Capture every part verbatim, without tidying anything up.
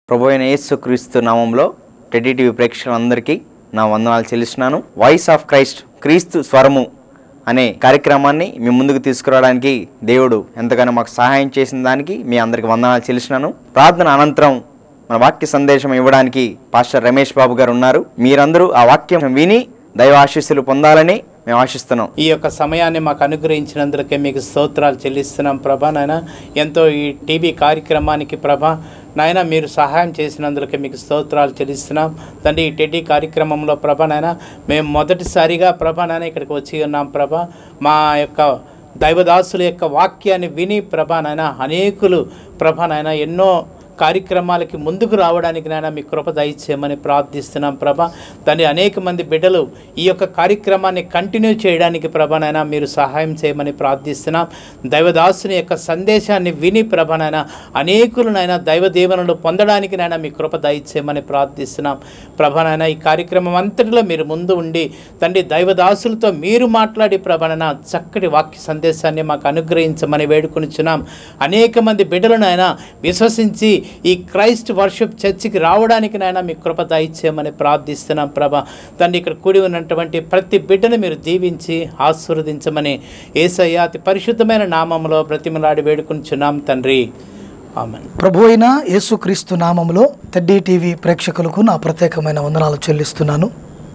ప్రభువైన యేసుక్రీస్తు నామంలో టెడ్డీ టీవీ ప్రేక్షకులందరికీ నా వందనాలు చెల్లిస్తున్నాను. వాయిస్ ఆఫ్ క్రైస్ట్, క్రీస్తు స్వరము అనే కార్యక్రమాన్ని మీ ముందుకు తీసుకురావడానికి దేవుడు ఎంతగానో మాకు సహాయం చేసిన దానికి మీ అందరికీ వందనాలు చెల్లిస్తున్నాను. ప్రార్థన అనంతరం మన వాక్య సందేశం ఇవ్వడానికి పాస్టర్ రమేష్ బాబు గారు ఉన్నారు. మీరందరూ ఆ వాక్యం విని దైవ ఆశీస్సులు పొందాలని మేము ఆశిస్తున్నాం. ఈ యొక్క సమయాన్ని మాకు అనుగ్రహించినందుకే మీకు స్తోత్రాలు చెల్లిస్తున్నాం ప్రభా. నాయన ఎంతో ఈ టీవీ కార్యక్రమానికి ప్రభా నాయన మీరు సహాయం చేసినందుకే మీకు స్తోత్రాలు చెల్లిస్తున్నాం తండ్రి. ఈ టెడ్డీ కార్యక్రమంలో ప్రభా నాయన మేము మొదటిసారిగా ప్రభా నాయన ఇక్కడికి వచ్చి ఉన్నాం ప్రభా. మా యొక్క దైవదాసుల యొక్క వాక్యాన్ని విని ప్రభా నాయన అనేకులు ప్రభా నాయన ఎన్నో కార్యక్రమాలకి ముందుకు రావడానికి నాయన మీ కృప దయచేయమని ప్రార్థిస్తున్నాం ప్రభా. తండ్రి అనేక మంది బిడ్డలు ఈ యొక్క కార్యక్రమాన్ని కంటిన్యూ చేయడానికి ప్రభా నాయన మీరు సహాయం చేయమని ప్రార్థిస్తున్నాం. దైవదాసుని యొక్క సందేశాన్ని విని ప్రభా నాయన అనేకులు నాయన దైవ దీవెనలు పొందడానికి నాయన మీ కృప దయచేయమని ప్రార్థిస్తున్నాం ప్రభా నాయన. ఈ కార్యక్రమం అంతటిలో మీరు ముందు ఉండి తండ్రి దైవదాసులతో మీరు మాట్లాడి ప్రభా నాయన చక్కటి వాక్య సందేశాన్ని మాకు అనుగ్రహించమని వేడుకొనిచున్నాం. అనేక మంది బిడ్డలు నాయన విశ్వసించి ఈ క్రైస్ట్ వర్షిప్ చర్చికి రావడానికి నాయన మీ కృప దయచేయమని ప్రార్థిస్తున్నాం ప్రభా. తండ్రి ఇక్కడ కూడి ఉన్నటువంటి ప్రతి బిడ్డను మీరు దీవించి ఆశీర్వదించమని యేసయ్య అతి పరిశుద్ధమైన నామములో బ్రతిమలాడి వేడుకొనిచున్నాం తండ్రి, ఆమేన్. ప్రభు అయిన యేసుక్రీస్తు నామములో టెడ్డీ టీవీ ప్రేక్షకులకు నా ప్రత్యేకమైన వందనాలు చెల్లిస్తున్నాను.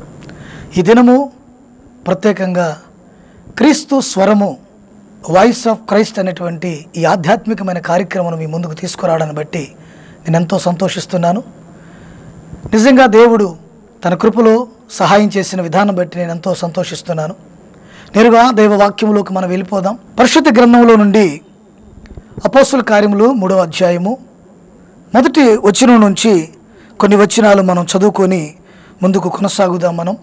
ఈ దినము ప్రత్యేకంగా క్రీస్తు స్వరము, వాయిస్ ఆఫ్ క్రైస్ట్ అనేటువంటి ఈ ఆధ్యాత్మికమైన కార్యక్రమం మీ ముందుకు తీసుకురావడాన్ని బట్టి నేను ఎంతో సంతోషిస్తున్నాను. నిజంగా దేవుడు తన కృపలో సహాయం చేసిన విధానం బట్టి నేను ఎంతో సంతోషిస్తున్నాను. నేరుగా దైవ వాక్యములోకి మనం వెళ్ళిపోదాం. పరిశుద్ధ గ్రంథంలో నుండి అపోస్తుల కార్యములు మూడవ అధ్యాయము మొదటి వచనం నుంచి కొన్ని వచనాలు మనం చదువుకొని ముందుకు కొనసాగుదాం. మనం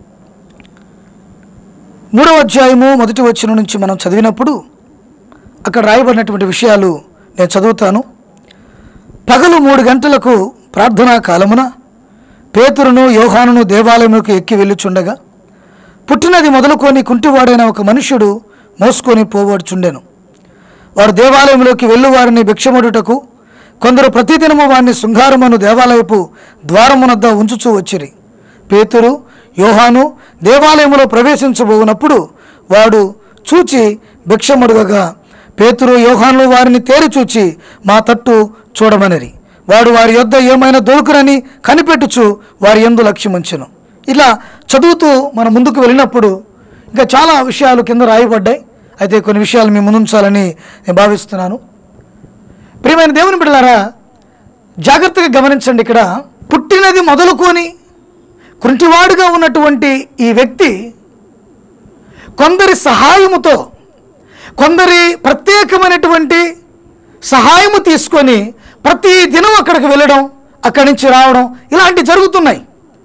మూడవ అధ్యాయము మొదటి వచనం నుంచి మనం చదివినప్పుడు అక్కడ రాయబడినటువంటి విషయాలు నేను చదువుతాను. పగలు మూడు గంటలకు ప్రార్థనా కాలమున పేతురును యోహానును దేవాలయంలోకి ఎక్కి వెళ్ళుచుండగా పుట్టినది మొదలుకొని కుంటివాడైన ఒక మనుష్యుడు మోసుకొని పోవడుచుండెను. వారు దేవాలయంలోకి వెళ్ళు వారిని భిక్షమడుటకు కొందరు ప్రతిదినము వారిని శృంగారమును దేవాలయపు ద్వారమునద్ద ఉంచుచూ వచ్చిరి. పేతురు యోహాను దేవాలయములో ప్రవేశించబోనప్పుడు వాడు చూచి భిక్షమడుగగా పేతురు యోహాను వారిని తేరి చూచి మా తట్టు చూడమనిరి. వాడు వారి యొద్ద ఏమైనా దొరుకునని కనిపెట్టుచు వారి యందు లక్ష్యముంచెను. ఇలా చదువుతూ మనం ముందుకు వెళ్ళినప్పుడు ఇంకా చాలా విషయాలు కింద రాయబడ్డాయి. అయితే కొన్ని విషయాలు మీ ముందుంచాలని నేను భావిస్తున్నాను. ప్రియమైన దేవుని బిడ్డలారా, జాగ్రత్తగా గమనించండి. ఇక్కడ పుట్టినది మొదలుకొని కుంటివాడుగా ఉన్నటువంటి ఈ వ్యక్తి కొందరి సహాయముతో, కొందరి ప్రత్యేకమైనటువంటి సహాయము తీసుకొని ప్రతి దినం అక్కడికి వెళ్ళడం, అక్కడి నుంచి రావడం ఇలాంటివి జరుగుతున్నాయి.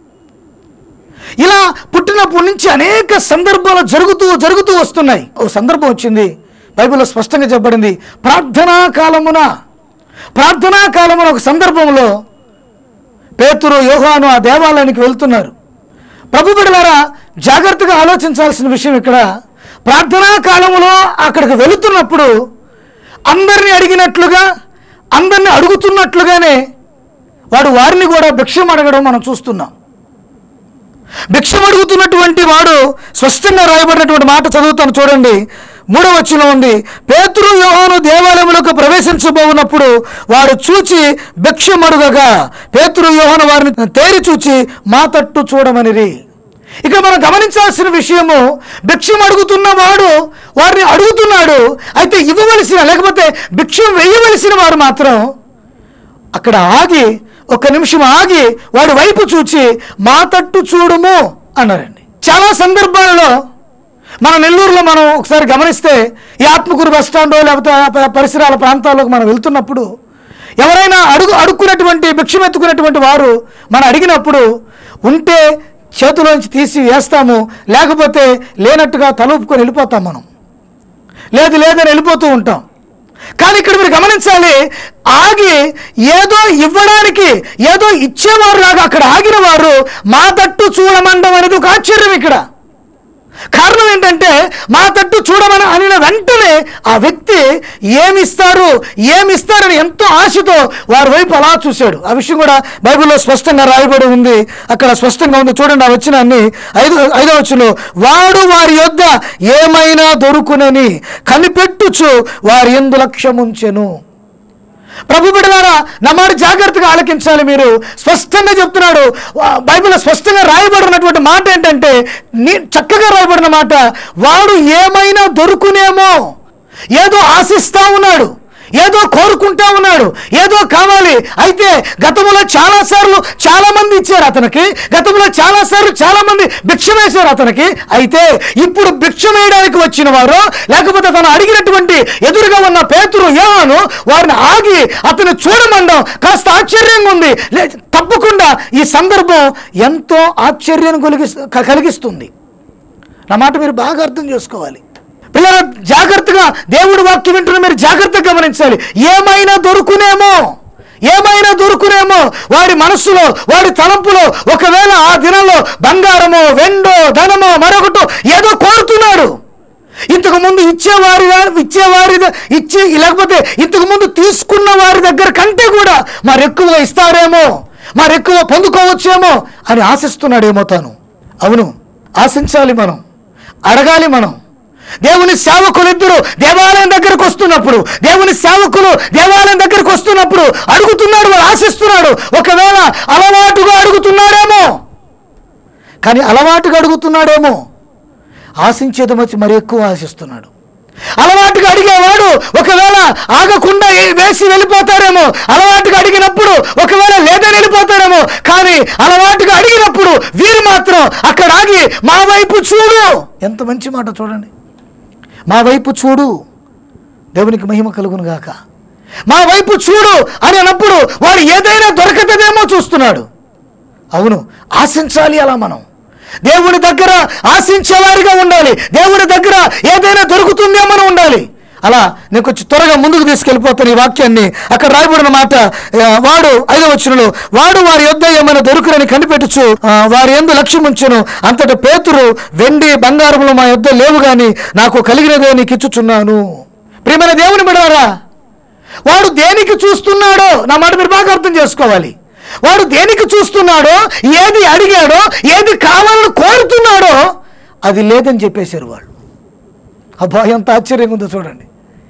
ఇలా పుట్టినప్పటి నుంచి అనేక సందర్భాలు జరుగుతూ జరుగుతూ వస్తున్నాయి. ఓ సందర్భం వచ్చింది, బైబిల్లో స్పష్టంగా చెప్పబడింది. ప్రార్థనా కాలమున ప్రార్థనా కాలమున ఒక సందర్భంలో పేతురు యోహాను ఆ దేవాలయానికి వెళ్తున్నారు. ప్రభు బిడ్డలారా, జాగ్రత్తగా ఆలోచించాల్సిన విషయం ఇక్కడ, ప్రార్థనా కాలంలో అక్కడికి వెళుతున్నప్పుడు అందరినీ అడిగినట్లుగా, అందరినీ అడుగుతున్నట్లుగానే వాడు వారిని కూడా భిక్షం అడగడం మనం చూస్తున్నాం. భిక్షం అడుగుతున్నటువంటి వాడు స్పష్టంగా రాయబడినటువంటి మాట చదువుతాను చూడండి. మూడవ వచనంలో ఉంది, పేతురు యోహాను దేవాలయంలోకి ప్రవేశించబోనప్పుడు వాడు చూచి భిక్షమడుగగా పేతురు యోహాను వారిని తేరి చూచి మా తట్టు చూడమనిరి. ఇక్కడ మనం గమనించాల్సిన విషయము, భిక్షం అడుగుతున్న వాడు వారిని అడుగుతున్నాడు. అయితే ఇవ్వవలసిన లేకపోతే భిక్షం వేయవలసిన వారు మాత్రం అక్కడ ఆగి ఒక నిమిషం ఆగి వాడి వైపు చూచి మా తట్టు చూడుము అన్నారండి. చాలా సందర్భాలలో మన నెల్లూరులో మనం ఒకసారి గమనిస్తే ఈ ఆత్మకూరు బస్ స్టాండో లేకపోతే పరిసరాల ప్రాంతాల్లోకి మనం వెళ్తున్నప్పుడు ఎవరైనా అడుగు అడుక్కున్నటువంటి భిక్షం ఎత్తుకున్నటువంటి వారు మనం అడిగినప్పుడు ఉంటే చేతిలోంచి తీసి వేస్తాము, లేకపోతే లేనట్టుగా తలూపుకొని వెళ్ళిపోతాం. మనం లేదు లేదని వెళ్ళిపోతూ ఉంటాం. కానీ ఇక్కడ మీరు గమనించాలి, ఆగి ఏదో ఇవ్వడానికి ఏదో ఇచ్చేవారు లాగా అక్కడ ఆగిన వారు మా తట్టు చూడమండం అనేది ఒక ఆశ్చర్యం. ఇక్కడ కారణం ఏంటంటే మా తట్టు చూడమని అనిన వెంటనే ఆ వ్యక్తి ఏమిస్తారు ఏమిస్తారని ఎంతో ఆశతో వారి వైపు అలా చూశాడు. ఆ విషయం కూడా బైబిల్లో స్పష్టంగా రాయబడి ఉంది. అక్కడ స్పష్టంగా ఉంది, చూడండి ఆ వచనాన్ని. ఐదో ఐదో వచనంలో, వాడు వారి యొద్ద ఏమైనా దొరుకునని కనిపెట్టుచు వారి యందు లక్ష్యముంచెను. ప్రభు బిడ్డలారా, నా మాట జాగ్రత్తగా ఆలకించాలి. మీరు స్పష్టంగా చెప్తున్నాడు. బైబిల్లో స్పష్టంగా రాయబడినటువంటి మాట ఏంటంటే, నీ చక్కగా రాయబడిన మాట, వాడు ఏమైనా దొరుకునేమో, ఏదో ఆశిస్తా ఉన్నాడు, ఏదో కోరుకుంటా ఉన్నాడు, ఏదో కావాలి. అయితే గతంలో చాలాసార్లు చాలా మంది ఇచ్చారు అతనికి, గతంలో చాలాసార్లు చాలా మంది భిక్ష వేశారు అతనికి. అయితే ఇప్పుడు భిక్ష వేయడానికి వచ్చిన వారు, లేకపోతే తను అడిగినటువంటి ఎదురుగా ఉన్న పేతురు, యోహాను వారిని ఆగి అతను చూడమండం కాస్త ఆశ్చర్యంగా ఉంది. తప్పకుండా ఈ సందర్భం ఎంతో ఆశ్చర్యాన్ని కలిగి కలిగిస్తుంది. నా మాట మీరు బాగా అర్థం చేసుకోవాలి. పిల్లల జాగ్రత్తగా దేవుడి వాక్యం వింటున్న మీరు జాగ్రత్తగా గమనించాలి. ఏమైనా దొరుకునేమో, ఏమైనా దొరుకునేమో వాడి మనస్సులో, వాడి తలంపులో. ఒకవేళ ఆ దినంలో బంగారమో, వెండో, ధనమో, మరొకటో ఏదో కోరుతున్నాడు. ఇంతకు ముందు ఇచ్చేవారి ఇచ్చేవారి ఇచ్చి లేకపోతే ఇంతకు ముందు తీసుకున్న వారి దగ్గర కంటే కూడా మరెక్కువ ఇస్తారేమో, మరెక్కువ పొందుకోవచ్చేమో అని ఆశిస్తున్నాడేమో తాను. అవును, ఆశించాలి మనం, అడగాలి మనం. దేవుని సేవకులు ఇద్దరు దేవాలయం దగ్గరకు వస్తున్నప్పుడు, దేవుని సేవకులు దేవాలయం దగ్గరకు వస్తున్నప్పుడు అడుగుతున్నాడు, వాడు ఆశిస్తున్నాడు. ఒకవేళ అలవాటుగా అడుగుతున్నాడేమో, కానీ అలవాటుగా అడుగుతున్నాడేమో, ఆశించేది వచ్చి మరి ఎక్కువ ఆశిస్తున్నాడు. అలవాటుగా అడిగేవాడు ఒకవేళ ఆగకుండా వేసి వెళ్ళిపోతారేమో, అలవాటుగా అడిగినప్పుడు ఒకవేళ లేదని వెళ్ళిపోతారేమో, కానీ అలవాటుగా అడిగినప్పుడు వీరు మాత్రం అక్కడ ఆగి మా వైపు చూడు. ఎంత మంచి మాట చూడండి. మా వైపు చూడు, దేవునికి మహిమ కలుగును గాక. మా వైపు చూడు అని అన్నప్పుడు వాడు ఏదైనా దొరకతదేమో చూస్తున్నాడు. అవును, ఆశించాలి అలా మనం. దేవుని దగ్గర ఆశించేవారిగా ఉండాలి. దేవుని దగ్గర ఏదైనా దొరుకుతుందేమో మనం ఉండాలి. అలా నేను కొంచెం త్వరగా ముందుకు తీసుకెళ్ళిపోతాను ఈ వాక్యాన్ని. అక్కడ రాయబడిన మాట, వాడు ఐదో వచనంలో, వాడు వారి యొద్ద ఏమైనా దొరుకురని కనిపెట్టుచు వారి యందు లక్ష్యం ఉంచెను. అంతటా పేతురు, వెండి బంగారములు మా యొద్ద లేవు గాని నాకు కలిగినదే నీకు ఇచ్చుచున్నాను. ప్రియమైన దేవుని బిడ్డలారా, వాడు దేనికి చూస్తున్నాడో నా మాట మీరు బాగా అర్థం చేసుకోవాలి. వాడు దేనికి చూస్తున్నాడో, ఏది అడిగాడో, ఏది కావాలని కోరుతున్నాడో అది లేదని చెప్పేశారు వాళ్ళు. అబ్బా, ఎంత ఆశ్చర్యంగా ఉందో చూడండి.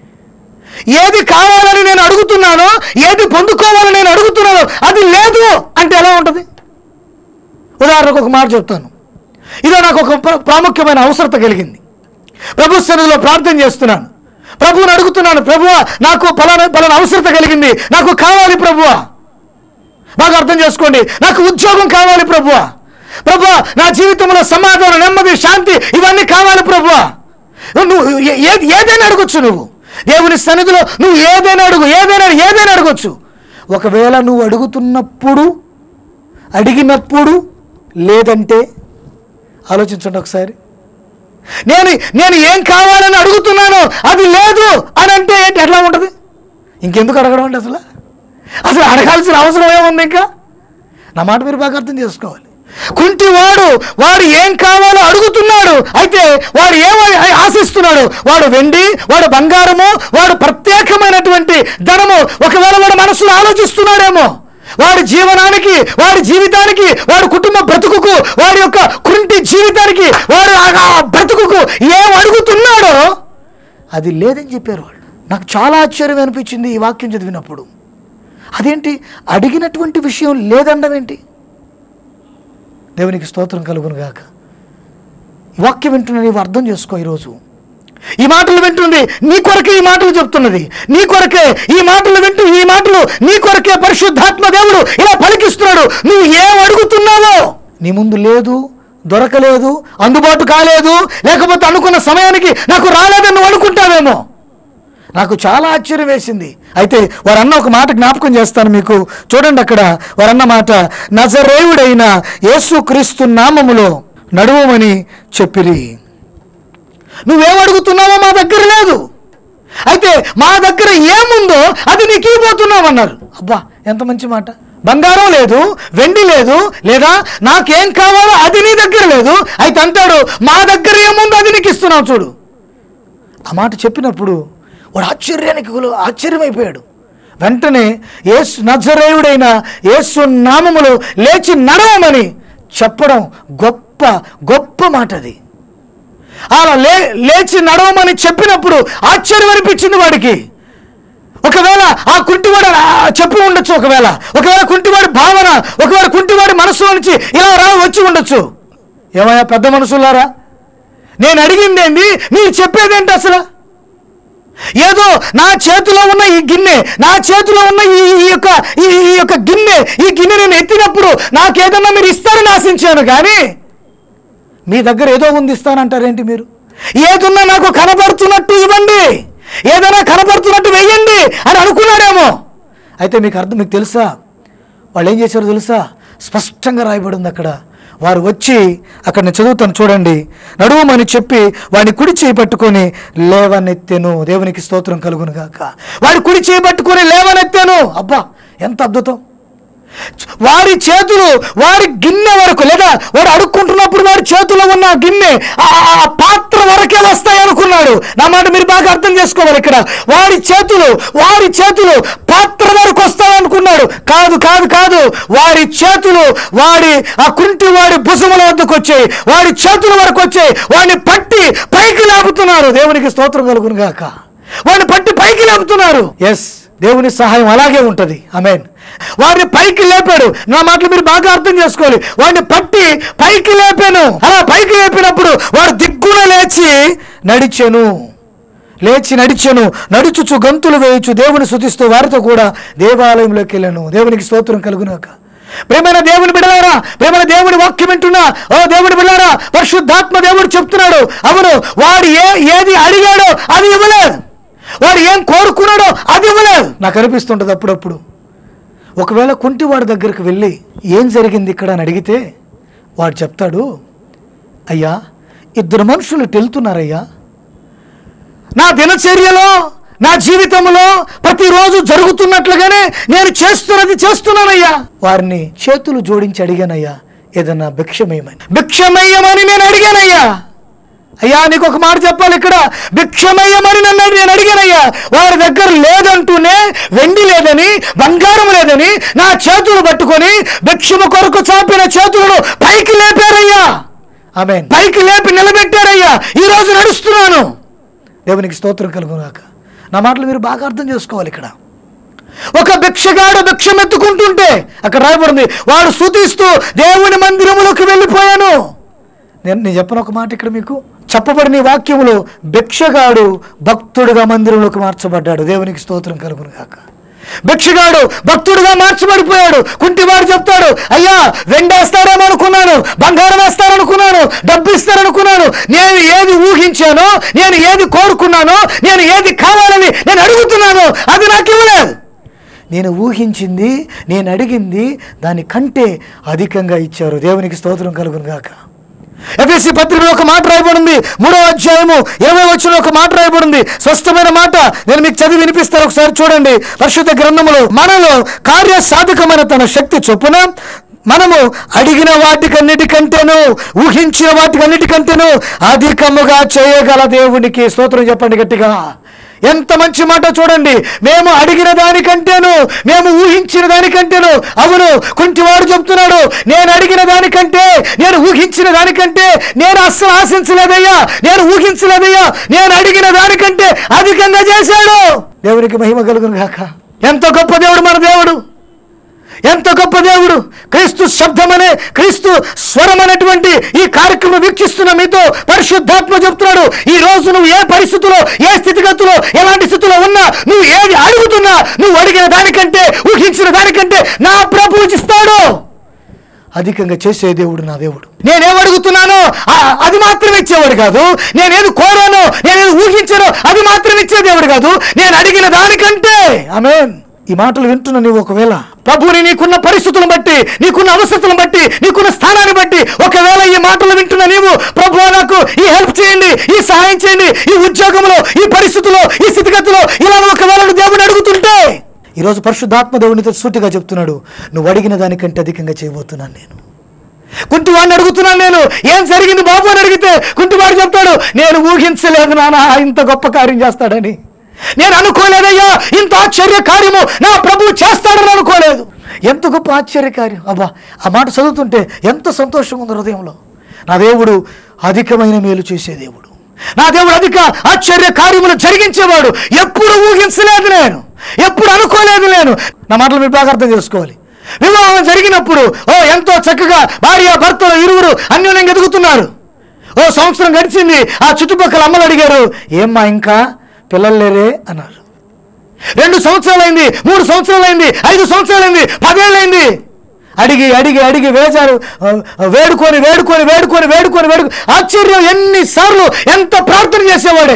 ఏది కావాలని నేను అడుగుతున్నానో, ఏది పొందుకోవాలని నేను అడుగుతున్నానో అది లేదు అంటే ఎలా ఉంటుంది? ఉదాహరణకు ఒక మాట చెప్తాను. ఇదో నాకు ఒక ప్రాముఖ్యమైన అవసరత కలిగింది. ప్రభు సన్నిధిలో ప్రార్థన చేస్తున్నాను, ప్రభువుని అడుగుతున్నాను, ప్రభువా నాకు పలానా పలానా అవసరత కలిగింది, నాకు కావాలి ప్రభువా. బాగా అర్థం చేసుకోండి, నాకు ఉద్యోగం కావాలి ప్రభువా, ప్రభువా నా జీవితంలో సమాధానం, నెమ్మది, శాంతి ఇవన్నీ కావాలి ప్రభువా. నువ్వు ఏదైనా అడగొచ్చు, నువ్వు దేవుని సన్నిధిలో నువ్వు ఏదైనా అడుగు, ఏదైనా ఏదైనా అడగొచ్చు. ఒకవేళ నువ్వు అడుగుతున్నప్పుడు, అడిగినప్పుడు లేదంటే ఆలోచించండి ఒకసారి. నేను నేను ఏం కావాలని అడుగుతున్నానో అది లేదు అని అంటే ఏంటి, ఎట్లా ఉంటుంది? ఇంకెందుకు అడగడం అంటే అసలు అసలు అడగాల్సిన అవసరం ఏముంది? ఇంకా నా మాట మీరు బాగా అర్థం చేసుకోవాలి. కుంటివాడు వాడు ఏం కావాలో అడుగుతున్నాడు. అయితే వాడు ఏమో ఆశిస్తున్నాడు? వాడు వెండి, వాడు బంగారము, వాడు ప్రత్యేకమైనటువంటి ధనము ఒకవేళ వాడు మనసులో ఆలోచిస్తున్నాడేమో. వాడి జీవనానికి, వాడి జీవితానికి, వాడి కుటుంబ బ్రతుకుకు, వాడి యొక్క కుంటి జీవితానికి, వాడు బ్రతుకుకు ఏం అడుగుతున్నాడో అది లేదని చెప్పారు వాళ్ళు. నాకు చాలా ఆశ్చర్యం అనిపించింది ఈ వాక్యం చదివినప్పుడు. అదేంటి, అడిగినటువంటి విషయం లేదండం ఏంటి? దేవునికి స్తోత్రం కలుగును గాక. ఈ వాక్యం వింటున్న నీవు అర్థం చేసుకో. ఈరోజు ఈ మాటలు వింటుంది నీ కొరకే, ఈ మాటలు చెప్తున్నది నీ కొరకే. ఈ మాటలు వింటూ ఈ మాటలు నీ కొరకే పరిశుద్ధాత్మ దేవుడు ఇలా పలికిస్తున్నాడు. నువ్వు ఏం అడుగుతున్నావో నీ ముందు లేదు, దొరకలేదు, అందుబాటు కాలేదు, లేకపోతే అనుకున్న సమయానికి నాకు రాలేదని నువ్వు అనుకుంటావేమో. నాకు చాలా ఆశ్చర్యం వేసింది. అయితే వారన్న ఒక మాట జ్ఞాపకం చేస్తాను మీకు. చూడండి, అక్కడ వారన్న మాట, నజరేయుడైన యేసుక్రీస్తు నామములో నడువమని చెప్పిరి. నువ్వేం అడుగుతున్నావో మా దగ్గర లేదు, అయితే మా దగ్గర ఏముందో అది నీకు ఇవ్వబోతున్నావు అన్నారు. అబ్బా, ఎంత మంచి మాట. బంగారం లేదు, వెండి లేదు, లేదా నాకేం కావాలో అది నీ దగ్గర లేదు. అయితే అంటాడు, మా దగ్గర ఏముందో అది నీకు ఇస్తున్నావు చూడు. ఆ మాట చెప్పినప్పుడు వాడు ఆశ్చర్యానికి ఆశ్చర్యమైపోయాడు. వెంటనే యేసు నజరేయుడైన యేసు నామములో లేచి నడవమని చెప్పడం గొప్ప గొప్ప మాట. అది అలా లే లేచి నడవమని చెప్పినప్పుడు ఆశ్చర్యం అనిపించింది వాడికి. ఒకవేళ ఆ కుంటివాడు చెప్పు ఉండొచ్చు, ఒకవేళ ఒకవేళ కుంటివాడి భావన, ఒకవేళ కుంటివాడి మనసులో నుంచి ఇలా రా వచ్చి ఉండొచ్చు. ఏమయ్యా పెద్ద మనసులారా, నేను అడిగింది ఏంది, మీరు చెప్పేదేంటి అసలు? ఏదో నా చేతిలో ఉన్న ఈ గిన్నె, నా చేతిలో ఉన్న ఈ ఈ యొక్క ఈ యొక్క గిన్నె ఈ గిన్నె నేను ఎత్తినప్పుడు నాకేదన్నా మీరు ఇస్తారని ఆశించాను, కానీ మీ దగ్గర ఏదో ఉంది ఇస్తానంటారేంటి మీరు? ఏదున్నా నాకు కనబడుతున్నట్టు ఇవ్వండి, ఏదైనా కనబడుతున్నట్టు వెయ్యండి అని అనుకున్నాడేమో. అయితే మీకు అర్థం, మీకు తెలుసా వాళ్ళు ఏం చేశారో తెలుసా? స్పష్టంగా రాయబడి ఉంది అక్కడ. వారు వచ్చి అక్కడ నేను చదువుతాను చూడండి. నడువమని చెప్పి వాడిని కుడి చేయి పట్టుకొని లేవనెత్తెను. దేవునికి స్తోత్రం కలుగును గాక. వాడి కుడి చేయి పట్టుకొని లేవనెత్తాను. అబ్బా ఎంత అద్భుతం! వారి చేతులు వారి గిన్నె వరకు, లేదా వాడు అడుక్కుంటున్నప్పుడు వారి చేతిలో ఉన్న గిన్నె ఆ పాత్ర వరకే వస్తాయి అనుకున్నాడు. నా మాట మీరు బాగా అర్థం చేసుకోవాలి. ఇక్కడ వారి చేతులు వారి చేతులు పాత్ర వరకు వస్తాయి అనుకున్నాడు. కాదు కాదు కాదు వారి చేతులు వాడి ఆ కుంటి వాడి భుజముల వద్దకు వచ్చాయి, వాడి చేతుల వరకు వచ్చాయి. వాడిని పట్టి పైకి లేపుతున్నారు. దేవునికి స్తోత్రం కలుగును గాక. వాడిని పట్టి పైకి లేపుతున్నారు. ఎస్, దేవుని సహాయం అలాగే ఉంటుంది. ఆమేన్. వాడిని పైకి లేపాడు. నా మాటలు మీరు బాగా అర్థం చేసుకోవాలి. వాడిని పట్టి పైకి లేపాను. అలా పైకి లేపినప్పుడు వాడు దిగ్గున లేచి నడిచెను లేచి నడిచెను నడుచుచు గంతులు వేయచ్చు దేవుని స్తుతిస్తూ వారితో కూడా దేవాలయంలోకి వెళ్ళాను. దేవునికి స్తోత్రం కలుగునాక. ప్రేమైన దేవుని బిడ్డలారా, ప్రేమైన దేవుని వాక్యం వింటున్నా ఓ దేవుని బిడ్డలారా, పరిశుద్ధాత్మ దేవుడు చెప్తున్నాడు, అవును వాడు ఏ ఏది అడిగాడో అది ఇవ్వలేదు, వాడు ఏం కోరుకున్నాడో అది ఇవ్వలేదు. నాకు అనిపిస్తుంటుంది అప్పుడప్పుడు, ఒకవేళ కుంటివాడి దగ్గరికి వెళ్ళి ఏం జరిగింది ఇక్కడ అని అడిగితే వాడు చెప్తాడు, అయ్యా ఇద్దరు మనుషులు వెళ్తున్నారయ్యా, నా దినచర్యలో నా జీవితంలో ప్రతిరోజు జరుగుతున్నట్లుగానే నేను చేస్తున్నది చేస్తున్నానయ్యా. వారిని చేతులు జోడించి అడిగానయ్యా, ఏదన్నా భిక్షమేయమని భిక్షమేయమని నేను అడిగానయ్యా. అయ్యా నీకు ఒక మాట చెప్పాలి, ఇక్కడ భిక్షమయ్యమని నన్ను నేను అడిగానయ్యా. వారి దగ్గర లేదంటూనే, వెండి లేదని, బంగారం లేదని నా చేతులు పట్టుకొని భిక్షము కొరకు చాపిన చేతులను పైకి లేపారయ్యా. ఆమేన్. పైకి లేపి నిలబెట్టారయ్యా. ఈ రోజు నడుస్తున్నాను. దేవునికి స్తోత్రం కలుగునాక. నా మాటలు మీరు బాగా అర్థం చేసుకోవాలి. ఇక్కడ ఒక భిక్షగాడు భిక్షం ఎత్తుకుంటుంటే అక్కడ రాయబడింది, వాడు స్తుతిస్తూ దేవుని మందిరములోకి వెళ్ళిపోయాను. నేను నేను చెప్పను ఒక మాట ఇక్కడ మీకు చెప్పబడిన ఈ వాక్యములో, భిక్షగాడు భక్తుడుగా మందిరంలోకి మార్చబడ్డాడు. దేవునికి స్తోత్రం కలుగును గాక. భిక్షగాడు భక్తుడుగా మార్చబడిపోయాడు. కుంటివాడు చెప్తాడు, అయ్యా వెండేస్తారేమో అనుకున్నాను, బంగారం వేస్తారనుకున్నాను, డబ్బు ఇస్తారనుకున్నాను, నేను ఏది ఊహించానో, నేను ఏది కోరుకున్నానో, నేను ఏది కావాలని నేను అడుగుతున్నానో అది నాకు ఇవ్వలేదు. నేను ఊహించింది, నేను అడిగింది దానికంటే అధికంగా ఇచ్చారు. దేవునికి స్తోత్రం కలుగును గాక. ఎఫెసీ పత్రికలో ఒక మాట రాయబడింది, మూడో అధ్యాయము ఇరవై వచనంలో ఒక మాట రాయబడింది, స్పష్టమైన మాట. నేను మీకు చదివి వినిపిస్తాను, ఒకసారి చూడండి. పరిశుద్ధ గ్రంథములో, మనలో కార్య సాధకమైన తన శక్తి చొప్పున మనము అడిగిన వాటికన్నిటికంటేను, ఊహించిన వాటికన్నిటికంటేను అధికముగా చేయగల దేవునికి స్తోత్రం చెప్పండి గట్టిగా. ఎంత మంచి మాట చూడండి. మేము అడిగిన దానికంటేను, మేము ఊహించిన దానికంటేను. అవును, కుంటివాడు చెప్తున్నాడు, నేను అడిగిన దానికంటే, నేను ఊహించిన దానికంటే నేను అస్సలు ఆశించలేదయ్యా, నేను ఊహించలేదయ్యా, నేను అడిగిన దానికంటే అధికంగా చేశాడు. దేవునికి మహిమ కలుగును గాక. ఎంత గొప్ప దేవుడు మన దేవుడు, ఎంత గొప్ప దేవుడు. క్రీస్తు శబ్దమనే, క్రీస్తు స్వరం అనేటువంటి ఈ కార్యక్రమం వీక్షిస్తున్న మీతో పరిశుద్ధాత్మ చెప్తున్నాడు, ఈ రోజు నువ్వు ఏ పరిస్థితిలో, ఏ స్థితిగతులో, ఎలాంటి స్థితిలో ఉన్నా, నువ్వు ఏది అడుగుతున్నా, నువ్వు అడిగిన దానికంటే, ఊహించిన దానికంటే నా ప్రభువు ఇస్తాడు. అధికంగా చేసే దేవుడు నా దేవుడు. నేనేం అడుగుతున్నానో అది మాత్రం ఇచ్చేవాడు కాదు, నేనేది కోరానో, నేనేది ఊహించానో అది మాత్రం ఇచ్చే దేవుడు కాదు, నేను అడిగిన దానికంటే. ఆమేన్. ఈ మాటలు వింటున్న నీవు ఒకవేళ ప్రభువుని నీకున్న పరిస్థితులను బట్టి, నీకున్న అవసరతలను బట్టి, నీకున్న స్థానాన్ని బట్టి ఒకవేళ ఈ మాటలు వింటున్న నీవు, ప్రభువా నాకు ఈ హెల్ప్ చేయండి, ఈ సహాయం చేయండి, ఈ ఉద్యోగంలో, ఈ పరిస్థితుల్లో, ఈ స్థితిగతిలో ఇలా ఒకవేళ దేవుని అడుగుతుంటే ఈరోజు పరిశుద్ధాత్మ దేవునితో సూటిగా చెప్తున్నాడు, నువ్వు అడిగిన దానికంటే అధికంగా చేయబోతున్నాను నేను. కుంటివాడిని అడుగుతున్నాను నేను, ఏం జరిగింది బాబు అని అడిగితే కుంటివాడు చెప్తాడు, నేను ఊహించలేదు నాన్న ఇంత గొప్ప కార్యం చేస్తాడని, నేను అనుకోలేదయ్యా ఇంత ఆశ్చర్య కార్యము నా ప్రభువు చేస్తాడని అనుకోలేదు. ఎంత గొప్ప ఆశ్చర్య కార్యం! అబ్బా, ఆ మాట చదువుతుంటే ఎంత సంతోషంగా ఉంది హృదయంలో. నా దేవుడు అధికమైన మేలు చేసే దేవుడు, నా దేవుడు అధిక ఆశ్చర్య కార్యములు జరిగించేవాడు. ఎప్పుడు ఊహించలేదు నేను, ఎప్పుడు అనుకోలేదు నేను. నా మాటలు మీరు బాగా అర్థం చేసుకోవాలి. వివాహం జరిగినప్పుడు ఓ ఎంతో చక్కగా భార్య భర్తలు ఇరువురు అన్యోన్యంగా ఎదుగుతున్నారు. ఓ సంవత్సరం గడిచింది, ఆ చుట్టుపక్కల అమ్మలు అడిగారు, ఏమ్మా ఇంకా పిల్లలు లేరే అన్నారు. రెండు సంవత్సరాలైంది, మూడు సంవత్సరాలైంది, ఐదు సంవత్సరాలైంది, పదేళ్ళైంది. అడిగి అడిగి అడిగి వేచారు, వేడుకొని వేడుకొని వేడుకొని వేడుకొని వేడుకొని ఆశ్చర్యం, ఎన్నిసార్లు ఎంత ప్రార్థన చేసేవాడే.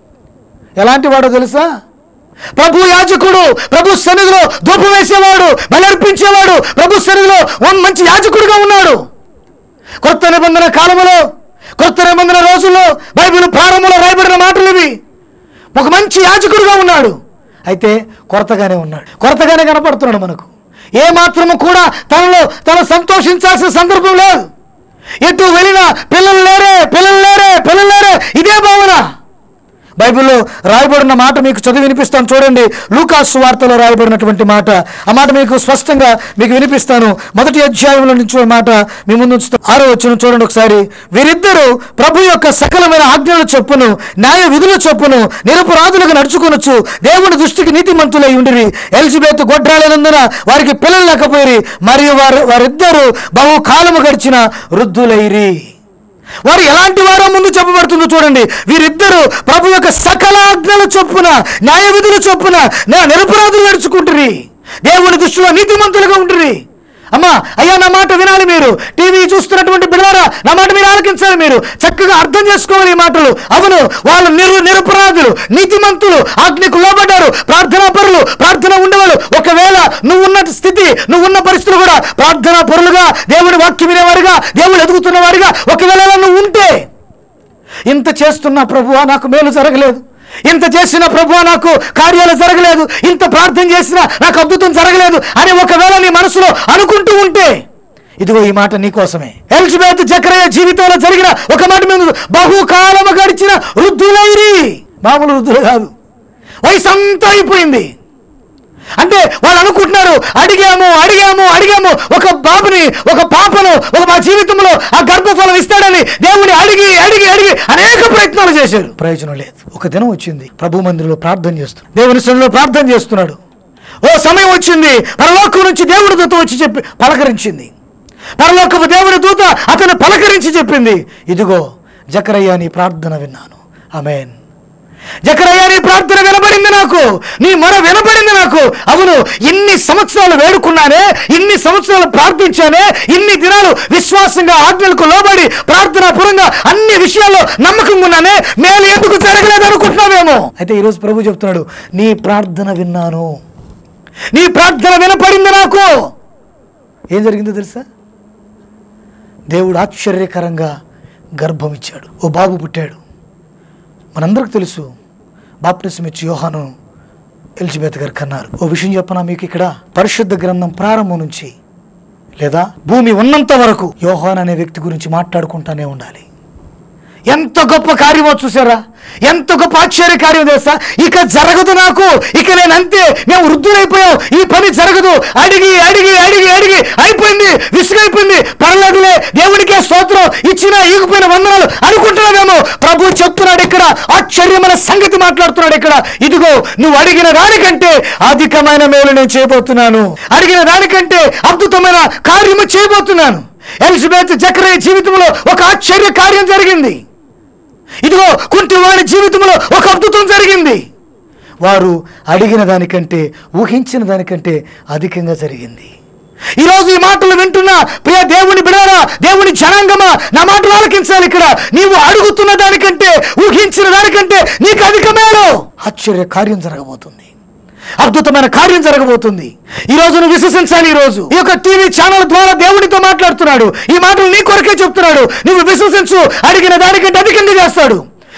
ఎలాంటి వాడో తెలుసా? ప్రభు యాజకుడు, ప్రభు సన్నిధిలో ధూపం వేసేవాడు, బలర్పించేవాడు, ప్రభు సన్నిధిలో మంచి యాజకుడుగా ఉన్నాడు. కొత్త నిబంధన కాలంలో, కొత్త నిబంధన రోజుల్లో బైబిల్ ప్రారంభంలో రాయబడిన మాటలు ఇవి. ఒక మంచి యాజకుడుగా ఉన్నాడు. అయితే కొరతగానే ఉన్నాడు, కొరతగానే కనపడుతున్నాడు మనకు. ఏ మాత్రము కూడా తనలో తన సంతోషించాల్సిన సందర్భం లేదు. ఎటు వెళ్ళినా పిల్లలు లేరే పిల్లలు లేరే పిల్లలు లేరే ఇదే భావన. బైబిల్లో రాయబడిన మాట మీకు చదివి వినిపిస్తాను, చూడండి. లూకాసు వార్తలో రాయబడినటువంటి మాట, ఆ మాట మీకు స్పష్టంగా మీకు వినిపిస్తాను. మొదటి అధ్యాయంలో నుంచి మాట మీ ముందు ఉంచుతాను. ఆరో వచనం చూడండి ఒకసారి. వీరిద్దరూ ప్రభు యొక్క సకలమైన ఆజ్ఞల చొప్పును న్యాయ విధుల చొప్పును నిరపరాధులుగా నడుచుకొనొచ్చు దేవుని దృష్టికి నీతిమంతులై ఉండిరి. ఎలిజబెత్ గొడ్రాలైనందున వారికి పిల్లలు లేకపోయిరి, మరియు వారు వారిద్దరూ బహు కాలము గడిచిన వృద్ధులైరి. వారు ఎలాంటి వారో ముందు చెప్పబడుతుందో చూడండి. వీరిద్దరూ ప్రభు యొక్క సకల ఆజ్ఞల చొప్పున న్యాయ విధుల చొప్పున నిరపరాధులు నడుచుకుంటురి, దేవుని దృష్టిలో నీతిమంతులుగా ఉంటురి. అమ్మా అయ్యా, నా మాట వినాలి మీరు. టీవీ చూస్తున్నటువంటి బిడ్డలారా, నా మాట మీరు ఆలకించాలి. మీరు చక్కగా అర్థం చేసుకోవాలి ఈ మాటలు. అవును, వాళ్ళు నిరు నిరపరాధులు, నీతిమంతులు, ఆజ్ఞకు లోబడ్డారు, ప్రార్థనా పరులు, ప్రార్థన ఉండేవాళ్ళు. ఒకవేళ నువ్వు ఉన్న స్థితి, నువ్వు ఉన్న పరిస్థితులు కూడా ప్రార్థనా పరులుగా, దేవుని వాక్యం వినేవారుగా, దేవుడు ఎదుగుతున్న వారిగా ఒకవేళ నువ్వు ఉంటే, ఇంత చేస్తున్నా ప్రభువా నాకు మేలు జరగలేదు, ఇంత చేసిన ప్రభువా నాకు కార్యాలు జరగలేదు, ఇంత ప్రార్థన చేసినా నాకు అద్భుతం జరగలేదు అని ఒకవేళ నీ మనసులో అనుకుంటూ ఉంటే, ఇదిగో ఈ మాట నీకోసమే. ఎలిజబెత్ జకరియా జీవితంలో జరిగిన ఒక మాట మీద, బహుకాలము గడిచిన వృద్ధులైరి. మామూలు వృద్ధులు కాదు, వయసు అంతా అయిపోయింది. అంటే వాళ్ళు అనుకుంటున్నారు, అడిగాము అడిగాము అడిగాము ఒక బాబుని, ఒక పాపను, ఒక మా జీవితంలో ఆ గర్భఫలం ఇస్తాడని దేవుని అడిగి అడిగి అడిగి అనేక ప్రయత్నాలు చేశారు, ప్రయోజనం లేదు. ఒక దినం వచ్చింది, ప్రభు మందిరంలో ప్రార్థన చేస్తున్నాడు, దేవుని సన్నిధిలో ప్రార్థన చేస్తున్నాడు. ఓ సమయం వచ్చింది, పరలోకం నుంచి దేవుడి దూత వచ్చి చెప్పి పలకరించింది. పరలోకపు దేవుని దూత అతను పలకరించి చెప్పింది, ఇదిగో జకరయ్య నీ ప్రార్థన విన్నాను. ఆమేన్. జకరయ్య నీ ప్రార్థన వినబడింది నాకు, నీ మొర వినబడింది నాకు. అవును, ఇన్ని సంవత్సరాలు వేడుకున్నానే, ఇన్ని సంవత్సరాలు ప్రార్థించానే, ఇన్ని దినాలు విశ్వాసంగా ఆజ్ఞలకు లోబడి ప్రార్థనా పూర్వంగా అన్ని విషయాల్లో నమ్మకంగా ఉన్నానే, మేలు ఎందుకు జరగలేదు అనుకుంటున్నావేమో. అయితే ఈరోజు ప్రభు చెప్తున్నాడు, నీ ప్రార్థన విన్నాను, నీ ప్రార్థన వినపడింది నాకు. ఏం జరిగిందో తెలుసా? దేవుడు ఆశ్చర్యకరంగా గర్భం ఇచ్చాడు, ఓ బాబు పుట్టాడు. మనందరికి తెలుసు, బాప్టిజం ఇచ్చి యోహాను ఎలిజబెత్ గారు కన్నారు. ఓ విషయం చెప్పనా మీకు ఇక్కడ, పరిశుద్ధ గ్రంథం ప్రారంభం నుంచి లేదా భూమి ఉన్నంత వరకు యోహాను అనే వ్యక్తి గురించి మాట్లాడుకుంటానే ఉండాలి. ఎంత గొప్ప కార్యమో చూసారా, ఎంత గొప్ప ఆశ్చర్య కార్యం తెలుసా? ఇక జరగదు నాకు, ఇక నేను అంతే, మేము వృద్ధులైపోయాం, ఈ పని జరగదు, అడిగి అడిగి అడిగి అడిగి అయిపోయింది, విసుగైపోయింది, పర్లేదులే దేవుడికే స్తోత్రం, ఇచ్చిన ఈగిపోయిన వందనాలు అనుకుంటున్నావేమో. ప్రభు చెప్తున్నాడు ఇక్కడ, ఆశ్చర్యమైన సంగతి మాట్లాడుతున్నాడు ఇక్కడ. ఇదిగో నువ్వు అడిగిన దానికంటే అధికమైన మేలు నేను చేయబోతున్నాను, అడిగిన దానికంటే అద్భుతమైన కార్యము చేయబోతున్నాను. ఎలిజబెత్ జకరియా జీవితంలో ఒక ఆశ్చర్య కార్యం జరిగింది. ఇదిగో కుంటివాడి జీవితంలో ఒక అద్భుతం జరిగింది. వారు అడిగిన దానికంటే, ఊహించిన దానికంటే అధికంగా జరిగింది. ఈరోజు ఈ మాటలు వింటున్నా ప్రియ దేవుని బిడ్డలారా, దేవుని జనాంగమా, నా మాటలు ఆలకించాలి. ఇక్కడ నీవు అడుగుతున్న దానికంటే, ఊహించిన దానికంటే నీకు అధికమేలో ఆశ్చర్య కార్యం జరగబోతుంది, అద్భుతమైన కార్యం జరగబోతుంది. ఈ రోజు నువ్వు విశ్వసించాలి. ఈ రోజు ఈ యొక్క టీవీ ఛానల్ ద్వారా దేవునితో మాట్లాడుతున్నాడు, ఈ మాటలు నీ కొరకే చెప్తున్నాడు. నువ్వు విశ్వసించు, అడిగిన దానికంటే అధికంగా చేస్తాడు.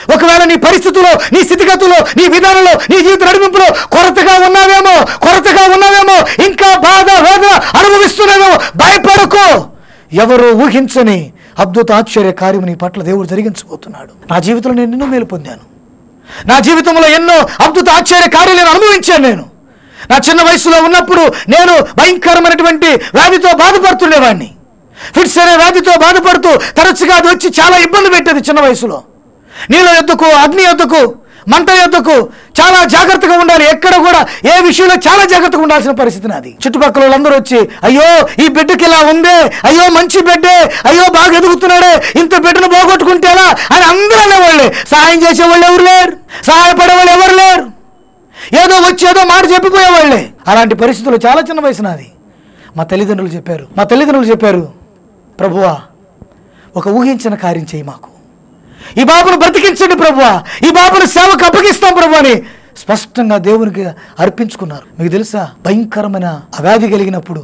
ఒకవేళ నీ పరిస్థితుల్లో, నీ స్థితిగతుల్లో, నీ విధానంలో, నీ జీవిత నడిపింపులో కొరతగా ఉన్నావేమో కొరతగా ఉన్నావేమో ఇంకా బాధ వేదన అనుభవిస్తున్నావేమో, భయపడకు. ఎవరు ఊహించని అద్భుత ఆశ్చర్య కార్యము నీ పట్ల దేవుడు జరిగించబోతున్నాడు. నా జీవితంలో నేను ఎన్నో మేలు పొందాను. నా జీవితంలో ఎన్నో అద్భుత ఆశ్చర్య కార్యాలు నేను అనుభవించాను. నేను నా చిన్న వయసులో ఉన్నప్పుడు నేను భయంకరమైనటువంటి వ్యాధితో బాధపడుతుండేవాడిని. ఫిట్స్ అనే వ్యాధితో బాధపడుతూ తరచుగా అది వచ్చి చాలా ఇబ్బంది పెట్టేది. చిన్న వయసులో నీళ్ళ యొద్దకు, అగ్ని యొద్దకు, మంట యొద్దకు చాలా జాగ్రత్తగా ఉండాలి. ఎక్కడ కూడా ఏ విషయంలో చాలా జాగ్రత్తగా ఉండాల్సిన పరిస్థితి నాది. చుట్టుపక్కల వాళ్ళందరూ వచ్చి, అయ్యో ఈ బిడ్డకి ఇలా ఉందే, అయ్యో మంచి బిడ్డే, అయ్యో బాగా ఎదుగుతున్నాడే, ఇంత బిడ్డను పోగొట్టుకుంటేలా అని అందరూ అనేవాళ్ళే. సహాయం చేసేవాళ్ళు ఎవరు లేరు, సహాయపడేవాళ్ళు ఎవరు లేరు. ఏదో వచ్చి ఏదో మాట చెప్పిపోయేవాళ్ళే. అలాంటి పరిస్థితులు చాలా చిన్న వయసు నాది. మా తల్లిదండ్రులు చెప్పారు మా తల్లిదండ్రులు చెప్పారు ప్రభువా, ఒక ఊహించిన కార్యం చేయి, మాకు ఈ బాబును బ్రతికించండి ప్రభువా, ఈ బాబును సేవకు అప్పగిస్తాం ప్రభు అని స్పష్టంగా దేవునికి అర్పించుకున్నారు. మీకు తెలుసా, భయంకరమైన అవ్యాధి కలిగినప్పుడు,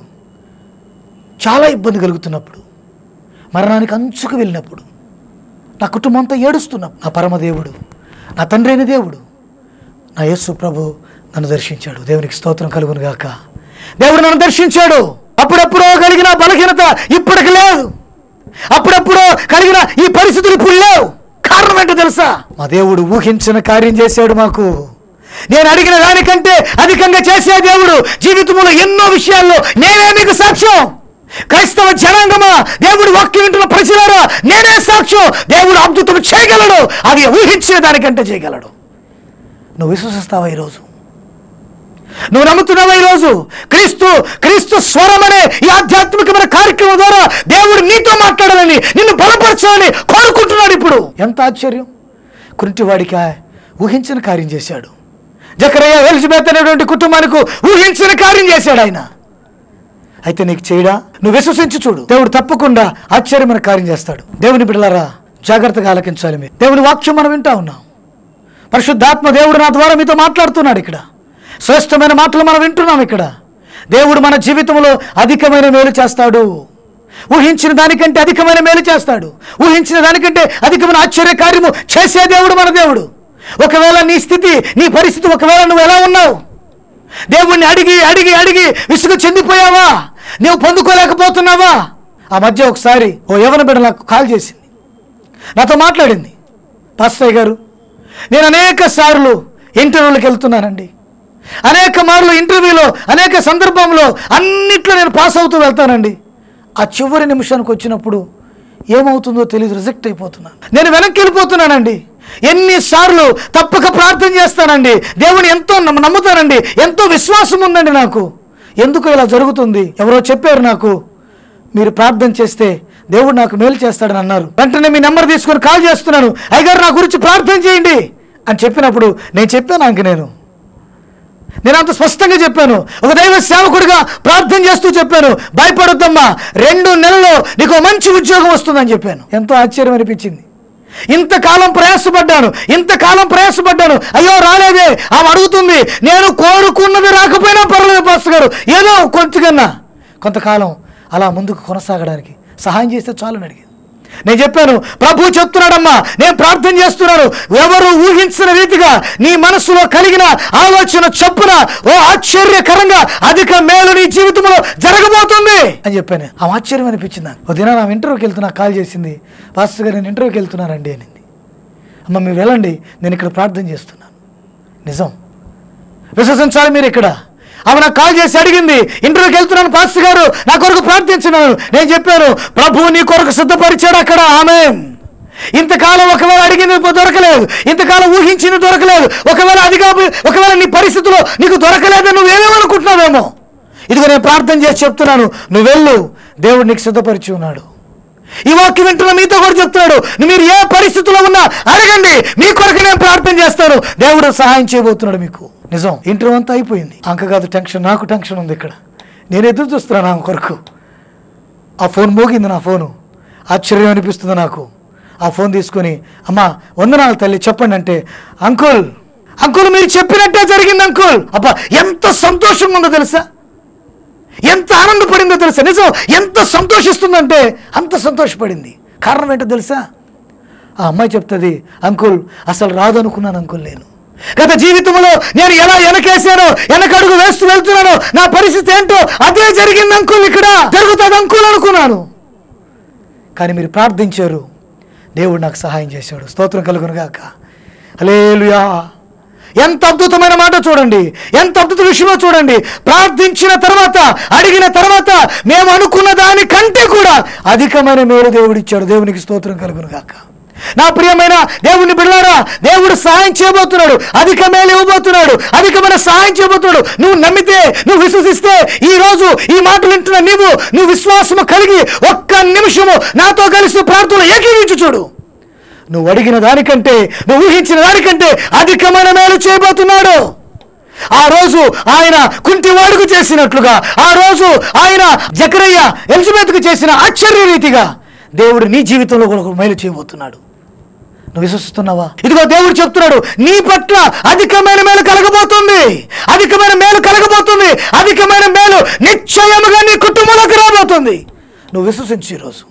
చాలా ఇబ్బంది కలుగుతున్నప్పుడు, మరణానికి అంచుకు వెళ్ళినప్పుడు, నా కుటుంబం అంతా ఏడుస్తున్నప్పుడు నా పరమదేవుడు, నా తండ్రి అయిన దేవుడు, నా యేసు ప్రభు నన్ను దర్శించాడు. దేవునికి స్తోత్రం కలుగును గాక. దేవుడు నన్ను దర్శించాడు. అప్పుడప్పుడో కలిగిన బలహీనత ఇప్పటికి లేదు. అప్పుడప్పుడో కలిగిన ఈ పరిస్థితులు ఇప్పుడు లేవు. కారణం ఏంటో తెలుసా, మా దేవుడు ఊహించిన కార్యం చేశాడు మాకు. నేను అడిగిన దానికంటే అధికంగా చేసే దేవుడు. జీవితంలో ఎన్నో విషయాల్లో నేనే మీకు సాక్ష్యం. క్రైస్తవ జనాంగమా, దేవుడు వాక్యం వింటున్న ప్రజలారా, నేనే సాక్ష్యం. దేవుడు అద్భుతం చేయగలడు. అది ఊహించిన దానికంటే చేయగలడు. నువ్వు విశ్వసిస్తావా ఈరోజు? నువ్వు నమ్ముతున్నావా ఈరోజు? క్రీస్తు క్రీస్తు స్వరం అనే ఈ ఆధ్యాత్మికమైన కార్యక్రమం ద్వారా దేవుడు నీతో మాట్లాడాలని, నిన్ను బలపరచాలని కోరుకుంటున్నాడు. ఇప్పుడు ఎంత ఆశ్చర్యం! కుంటివాడికి ఊహించిన కార్యం చేశాడు. జకరియా, ఎలిజబెత్ అనేటువంటి కుటుంబానికి ఊహించిన కార్యం చేశాడు ఆయన. అయితే నీకు చేయడా? నువ్వు విశ్వసించి చూడు, దేవుడు తప్పకుండా ఆశ్చర్యమైన కార్యం చేస్తాడు. దేవుని బిడ్డలారా, జాగ్రత్తగా ఆలకించాలి. మీరు దేవుని వాక్యం మనం వింటా ఉన్నాం. పరిశుద్ధాత్మ దేవుడు నా ద్వారా మీతో మాట్లాడుతున్నాడు. ఇక్కడ శ్రేష్టమైన మాటలు మనం వింటున్నాం. ఇక్కడ దేవుడు మన జీవితంలో అధికమైన మేలు చేస్తాడు. ఊహించిన దానికంటే అధికమైన మేలు చేస్తాడు. ఊహించిన దానికంటే అధికమైన ఆశ్చర్య కార్యము చేసే దేవుడు మన దేవుడు. ఒకవేళ నీ స్థితి, నీ పరిస్థితి, ఒకవేళ నువ్వు ఎలా ఉన్నావు, దేవుణ్ణి అడిగి అడిగి అడిగి విసుగు చెందిపోయావా, నువ్వు పొందుకోలేకపోతున్నావా? ఆ మధ్య ఒకసారి ఓ యవన బిడ్డ నాకు కాల్ చేసింది, నాతో మాట్లాడింది. పాస్టర్ గారు, నేను అనేక సార్లు ఇంటర్వ్యూలకు వెళ్తున్నానండి. అనేక మార్లు ఇంటర్వ్యూలో, అనేక సందర్భంలో అన్నిట్లో నేను పాస్ అవుతూ వెళ్తానండి. ఆ చివరి నిమిషానికి వచ్చినప్పుడు ఏమవుతుందో తెలియదు, రిజెక్ట్ అయిపోతున్నాను. నేను వెనక్కి వెళ్ళిపోతున్నానండి. ఎన్నిసార్లు తప్పక ప్రార్థన చేస్తానండి, దేవుని ఎంతో నమ్ముతానండి, ఎంతో విశ్వాసం ఉందండి నాకు. ఎందుకు ఇలా జరుగుతుంది? ఎవరో చెప్పారు నాకు, మీరు ప్రార్థన చేస్తే దేవుడు నాకు మేలు చేస్తాడని అన్నారు. వెంటనే మీ నెంబర్ తీసుకొని కాల్ చేస్తున్నాను, అయ్యగారు నా గురించి ప్రార్థన చేయండి అని చెప్పినప్పుడు నేను చెప్పాను, ఇంక నేను నేను అంత స్పష్టంగా చెప్పాను. ఒక దైవ సేవకుడిగా ప్రార్థన చేస్తూ చెప్పాను, భయపడొద్దమ్మా, రెండు నెలల్లో నీకు మంచి ఉద్యోగం వస్తుందని చెప్పాను. ఎంతో ఆశ్చర్యం అనిపించింది. ఇంతకాలం ప్రయాసపడ్డాను ఇంతకాలం ప్రయాసపడ్డాను అయ్యో రాలేదే, ఆమె అడుగుతుంది, నేను కోరుకున్నది రాకపోయినా పర్వాలేదు పాస్టర్ గారు, ఏదో కొంచెకన్నా కొంతకాలం అలా ముందుకు కొనసాగడానికి సహాయం చేస్తే చాలని అడిగింది. నేను చెప్పాను, ప్రభు చెప్తున్నాడమ్మా, నేను ప్రార్థన చేస్తున్నాను, ఎవరు ఊహించిన రీతిగా నీ మనసులో కలిగిన ఆలోచన చొప్పున ఓ ఆశ్చర్యకరంగా అధిక మేలు నీ జీవితంలో జరగబోతుంది అని చెప్పాను. ఆ ఆశ్చర్యం అనిపించింది. ఒక దిన నా ఇంటర్వ్యూకి వెళ్తున్నా కాల్ చేసింది, పాస్టర్ గారు నేను ఇంటర్వ్యూకి వెళ్తున్నానండి అనింది. అమ్మ మీరు వెళ్ళండి, నేను ఇక్కడ ప్రార్థన చేస్తున్నాను. నిజం, విశ్వసించాలి మీరు. ఇక్కడ ఆమె నాకు కాల్ చేసి అడిగింది, ఇంటర్వ్యూకి వెళ్తున్నాను పాస్టర్ గారు, నా కొరకు ప్రార్థించినాను. నేను చెప్పాను, ప్రభువు నీ కొరకు సిద్ధపరిచాడు అక్కడ. ఆమేన్. ఇంతకాలం ఒకవేళ అడిగింది దొరకలేదు, ఇంతకాలం ఊహించింది దొరకలేదు, ఒకవేళ అది కాదు, ఒకవేళ నీ పరిస్థితిలో నీకు దొరకలేదని నువ్వేమేమనుకుంటున్నావేమో, ఇదిగో నేను ప్రార్థన చేసి చెప్తున్నాను, నువ్వు వెళ్ళు, దేవుడు నీకు సిద్ధపరిచి ఉన్నాడు. ఈ వాక్యం వింటున్న మీతో కూడా చెప్తున్నాడు, మీరు ఏ పరిస్థితిలో ఉన్నా అడగండి, మీ కొరకు నేను ప్రార్థన చేస్తాను, దేవుడు సహాయం చేయబోతున్నాడు మీకు. నిజం, ఇంటర్వ్యూ అంతా అయిపోయింది. అంక కాదు టెన్షన్, నాకు టెన్షన్ ఉంది. ఇక్కడ నేను ఎదురు చూస్తున్నాను ఆమె కొరకు. ఆ ఫోన్ మోగింది, నా ఫోను. ఆశ్చర్యం అనిపిస్తుంది నాకు. ఆ ఫోన్ తీసుకొని, అమ్మా వందనాలు తల్లి, చెప్పండి అంటే, అంకుల్ అంకుల్ మీరు చెప్పినట్టే జరిగింది అంకుల్. అబ్బా ఎంత సంతోషంగా ఉందో తెలుసా, ఎంత ఆనందపడిందో తెలుసా. నిజం, ఎంత సంతోషిస్తుందంటే అంత సంతోషపడింది. కారణం ఏంటో తెలుసా, ఆ అమ్మాయి చెప్తుంది, అంకుల్ అసలు రాదు అనుకున్నాను అంకుల్, నేను గత జీవితంలో నేను ఎలా వెనకేసానో వెనకడుగు వేస్తూ వెళ్తున్నానో నా పరిస్థితి ఏంటో అదే జరిగింది అంకుల్, ఇక్కడ జరుగుతుంది అంకుల్ అనుకున్నాను. కానీ మీరు ప్రార్థించారు, దేవుడు నాకు సహాయం చేశాడు. స్తోత్రం కలుగును గాక. హల్లెలూయా. ఎంత అద్భుతమైన మాట చూడండి, ఎంత అద్భుత విషయమో చూడండి. ప్రార్థించిన తర్వాత, అడిగిన తర్వాత మేము అనుకున్న దానికంటే కూడా అధికమైన మేలు దేవుడు ఇచ్చాడు. దేవునికి స్తోత్రం కలుగును గాక. నా ప్రియమైన దేవుని బిడ్డలారా, దేవుడు సహాయం చేయబోతున్నాడు, అధిక మేలు ఇవ్వబోతున్నాడు, అధికమైన సహాయం చేయబోతున్నాడు. నువ్వు నమ్మితే, నువ్వు విశ్వసిస్తే, ఈ రోజు ఈ మాటలు వింటున్న నీవు నువ్వు విశ్వాసము కలిగి ఒక్క నిమిషము నాతో కలిసి ప్రార్థనలో ఏకీవించు చూడు. నువ్వు అడిగిన దానికంటే, నువ్వు ఊహించిన దానికంటే అధికమైన మేలు చేయబోతున్నాడు. ఆ రోజు ఆయన కుంటివాడుకు చేసినట్లుగా, ఆ రోజు ఆయన జకరయ్య ఎలిజబెత్కు చేసిన ఆశ్చర్య రీతిగా దేవుడు నీ జీవితంలో కూడా ఒక మేలు చేయబోతున్నాడు. నువ్వు విశ్వసిస్తున్నావా? ఇదిగో దేవుడు చెప్తున్నాడు, నీ పట్ల అధికమైన మేలు కలగబోతుంది, అధికమైన మేలు కలగబోతుంది, అధికమైన మేలు నిశ్చయముగా నీ కుటుంబంలోకి రాబోతుంది. నువ్వు విశ్వసించు. ఈరోజు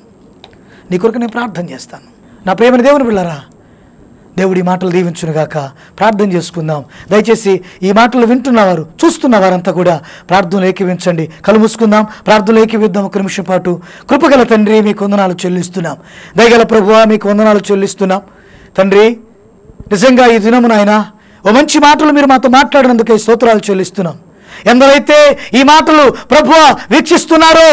నీ కొరకు నేను ప్రార్థన చేస్తాను. నా ప్రేమని దేవుని బిడ్డలారా, దేవుడి మాటలు దీవించునుగాక. ప్రార్థన చేసుకుందాం. దయచేసి ఈ మాటలు వింటున్నవారు, చూస్తున్నవారంతా కూడా ప్రార్థనలు ఏకీవించండి. కళ్ళు మూసుకుందాం, ప్రార్థనలు ఏకీవిద్దాం. ఒక నిమిషం పాటు. కృపగల తండ్రి, మీకు వందనాలు చెల్లిస్తున్నాం. దయగల ప్రభువా, మీకు వందనాలు చెల్లిస్తున్నాం. తండ్రి, నిజంగా ఈ దినమున ఆయన ఓ మంచి మాటలు మీరు మాతో మాట్లాడినందుకే స్తోత్రాలు చెల్లిస్తున్నాం. ఎందరైతే ఈ మాటలు ప్రభువా వీక్షిస్తున్నారో,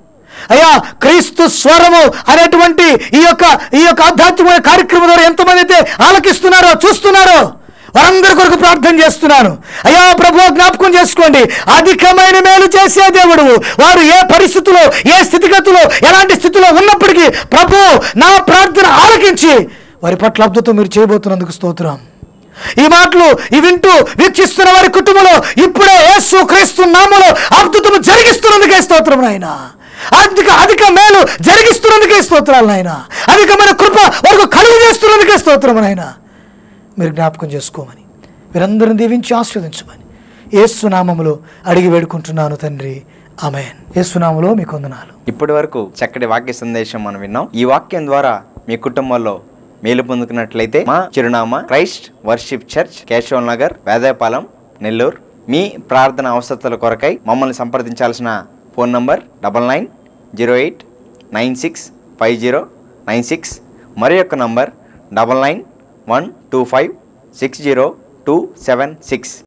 అయ్యా క్రీస్తు స్వరము అనేటువంటి ఈ యొక్క ఈ యొక్క ఆధ్యాత్మిక కార్యక్రమం ద్వారా ఎంతమంది అయితే ఆలకిస్తున్నారో, చూస్తున్నారో, వారందరి కొరకు ప్రార్థన చేస్తున్నాను. అయ్యా ప్రభువా, జ్ఞాపకం చేసుకోండి, అధికమైన మేలు చేసే దేవుడు. వారు ఏ పరిస్థితుల్లో, ఏ స్థితిగతుల్లో, ఎలాంటి స్థితిలో ఉన్నప్పటికీ ప్రభు నా ప్రార్థన ఆలకించి వారి పట్ల అద్భుతం మీరు చేయబోతున్నందుకు స్తోత్రం. ఈ మాటలు ఈ వింటూ వీక్షిస్తున్న వారి కుటుంబంలో ఇప్పుడే యేసు క్రీస్తు నామములో అద్భుతము జరిగిస్తున్నందుకే స్తోత్రం నాయనా. అధిక అధిక మేలు జరిగిస్తున్నందుకే స్తోత్రాలు నాయన. అధికమైన కృప వరకు కలుగు చేస్తున్నందుకే స్తోత్రం నాయన. మీరు జ్ఞాపకం చేసుకోమని, మీరందరిని దీవించి ఆశీర్వదించమని యేసు నామములో అడిగి వేడుకుంటున్నాను తండ్రి. ఆమేన్. యేసు నామములో మీకు వందనాలు. ఇప్పటి వరకు చక్కటి వాక్య సందేశం మనం విన్నాం. ఈ వాక్యం ద్వారా మీ కుటుంబంలో మేలు పొందుకున్నట్లయితే మా చిరునామా Christ worship church, Keshava Nagar, Vedayapalem, Nellore. మీ ప్రార్థన అవసరతల కొరకై మమ్మల్ని సంప్రదించాల్సిన phone number double nine zero eight nine six five zero nine six. మరి యొక్క number double nine one two five six zero two seven six.